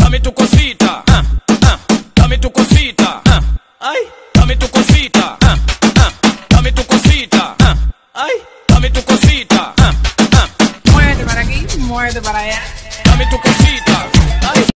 dame tu cosita, dame tu cosita, ay, dame tu cosita, dame tu cosita, ay, dame tu cosita, Muévete para aquí, muévete para allá. dame tu cosita.